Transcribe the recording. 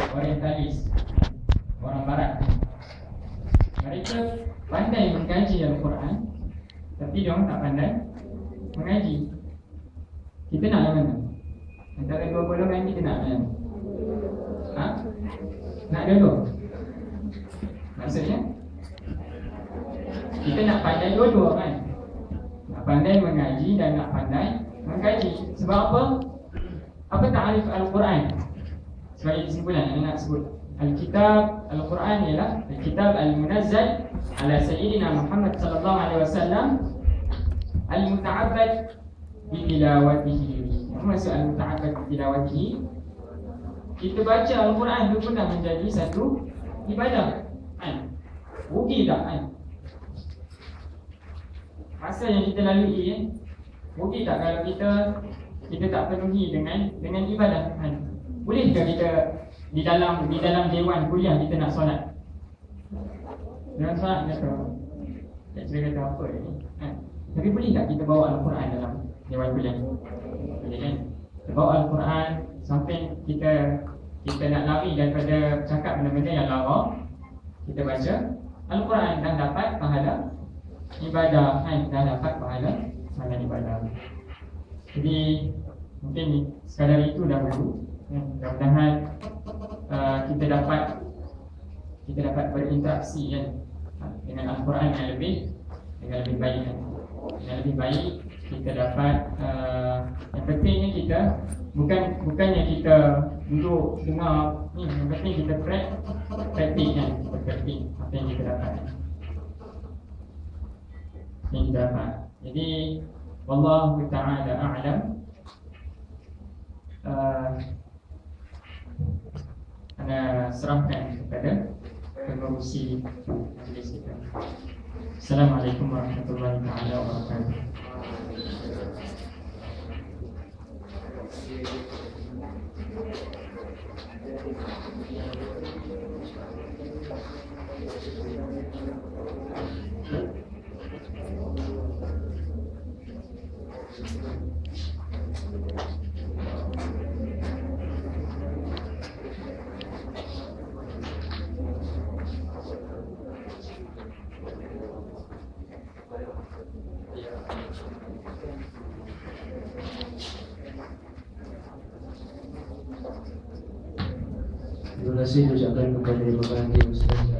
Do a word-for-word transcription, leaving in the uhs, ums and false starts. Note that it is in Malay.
orientalis, orang barat. Mereka pandai mengkaji Al-Quran, tapi diorang tak pandai mengaji. Kita nak yang mana? Antara dua golongan kita nak yang ha? Nak dua? Maksudnya kita nak pandai dua-dua kan? Nak pandai mengaji dan nak pandai mengkaji. Sebab apa? Apa ta'arif Al-Quran? Sebagai kesimpulan yang nak sebut, Al-Kitab Al-Quran ialah Al-Kitab Al-Munazzal ala Sayyidina Muhammad sallallahu alaihi wasallam Al-Muta'abbad bitilawatihi. Apa maksud Al-Muta'abbad bitilawatihi? Kita baca Al-Quran itu pun dah menjadi satu ibadah kan? Rugi tak kan? Masa yang kita lalui eh? Rugi tak kalau kita kita tak penuhi dengan dengan ibadah kan? Bolehkah kita di dalam di dalam dewan kuliah kita nak solat? Dalam solat kata, tak cerita kata apa ni kan? Tapi boleh tak kita bawa Al-Quran dalam dewan kuliah? Boleh kan? Kita bawa Al-Quran sampai kita kita nak lari daripada cakap benda-benda yang lara, kita baca Al-Quran dan dapat pahala ibadah kan? Dan dapat pahala pahala ibadah. Jadi mungkin sekadar itu dahulu. Mudah-mudahan uh, kita dapat kita dapat berinteraksi kan, dengan Al-Quran yang lebih dengan lebih baik kan? Yang lebih baik kita dapat uh, yang pentingnya kita bukan bukannya kita duduk dengar ni, yang penting kita praktik kan, kita praktik apa yang kita dapat yang kita dapat. Jadi wallahu ta'ala a'lam. uh, Anda serahkan kepada pengurusi majlis kita. Assalamualaikum warahmatullahi taala wabarakatuh. Terima kasih ucapkan kepada Bapak Haji Ustaz